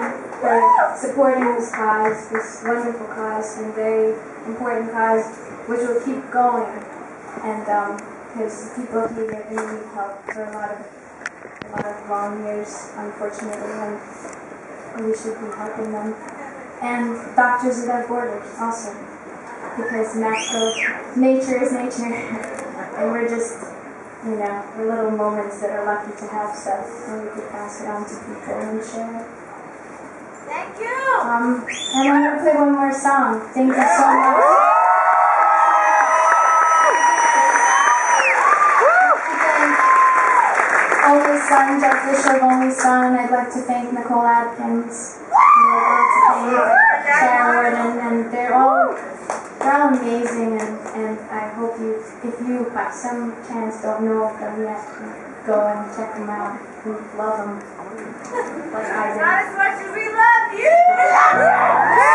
for supporting this cause, this wonderful cause, and very important cause, which will keep going. And because people here really need help for a lot of long years, unfortunately, and we should be helping them. And Doctors Without Borders also, because nature is nature, and we're just, we're little moments that are lucky to have stuff, and we could pass it on to people and share it. Thank you! And I'm going to play one more song. Thank you so much. Only Son, Jeff Bishop, Only Son. I'd like to thank Nicole Atkins. And I'd like to thank Sarah Wood, and they're all amazing, and I hope if you by some chance don't know them yet, go and check them out. We love them. Like I did. Not as much as we love you!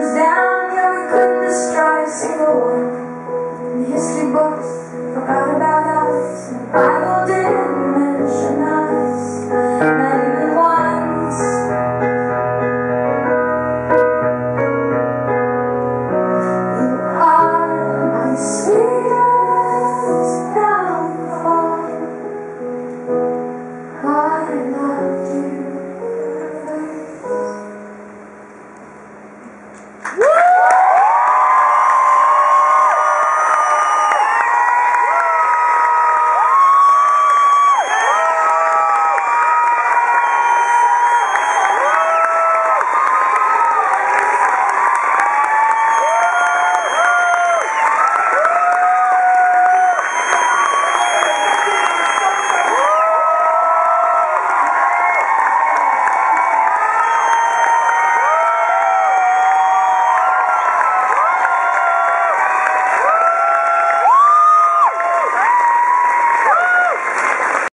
History books forgot about